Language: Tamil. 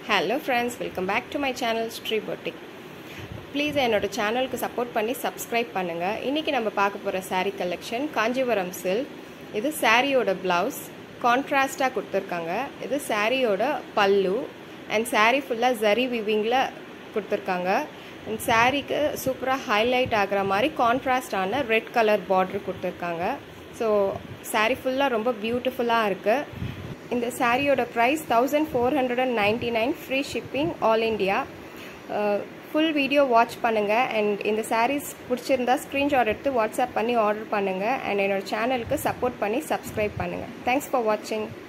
Hello friends, welcome back to my channel Shree Boutique. Please என்னோட சேனலுக்கு சப்போர்ட் பண்ணி subscribe பண்ணுங்க. இன்னைக்கு நம்ம பார்க்க போற saree collection Kanjivaram silk. இது சாரியோட blouse கான்ட்ராஸ்டா கொடுத்திருக்காங்க. இது சாரியோட pallu and saree full zari weavingல கொடுத்திருக்காங்க. and சாரிக்கு சூப்பரா ஹைலைட் ஆகுற மாதிரி கான்ட்ராஸ்ட் ஆன ரெட் கலர் border கொடுத்திருக்காங்க. So saree full ரொம்ப பியூட்டிஃபுல்லா இருக்கு. இந்த சாரியோட price 1499 free shipping all India. Full video watch பண்ணுங்க and இந்த sarees பிடிச்சிருந்தா screenshot எடுத்து WhatsApp பண்ணி ஆர்டர் பண்ணுங்க and என்னோட சேனலுக்கு சப்போர்ட் பண்ணி subscribe பண்ணுங்க. Thanks for watching.